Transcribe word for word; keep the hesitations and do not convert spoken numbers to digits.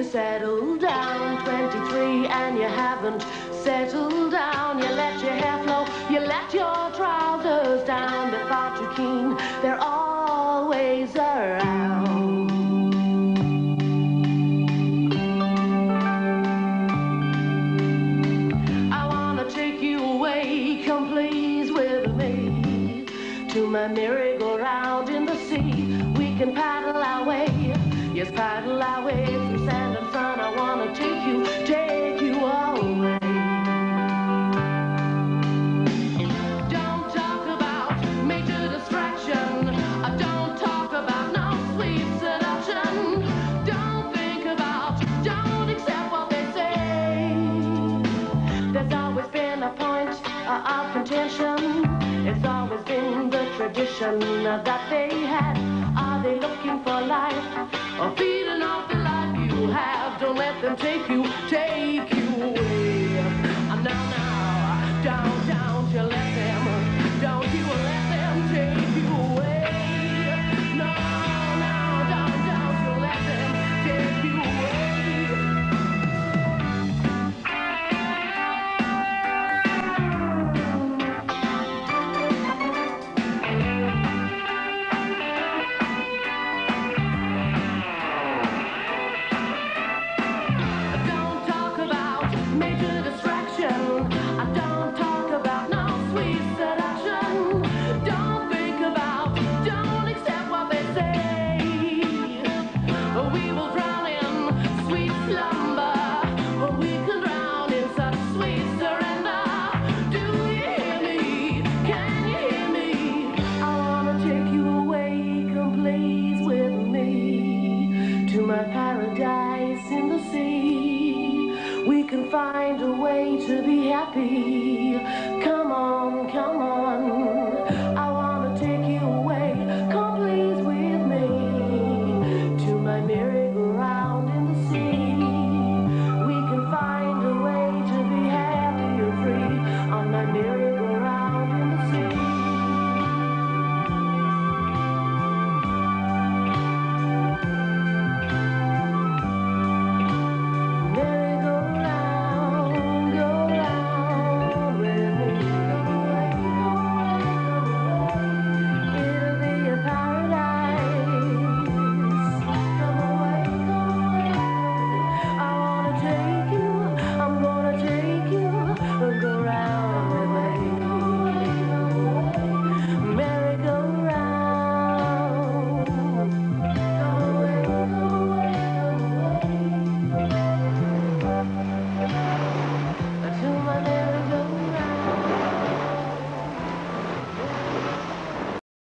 settled down, twenty-three, and you haven't settled down. You let your hair flow, you let your trousers down. They're far too keen, they're always around. I wanna take you away, come please with me, to my merry-go-round in the sea. We can paddle our way, yes, paddle our way through sand and sun. I wanna take you, take you away. Don't talk about major distraction. I don't talk about no sweet seduction. Don't think about, don't accept what they say. There's always been a point uh, of contention. It's always been the tradition uh, that they had. Are they looking for life or feeding off the life you have? Don't let them take you, take you away. Uh, now, now, don't, don't you let them, don't you let them take you away. No, no, don't, don't you let them take you away. Find a way to be happy.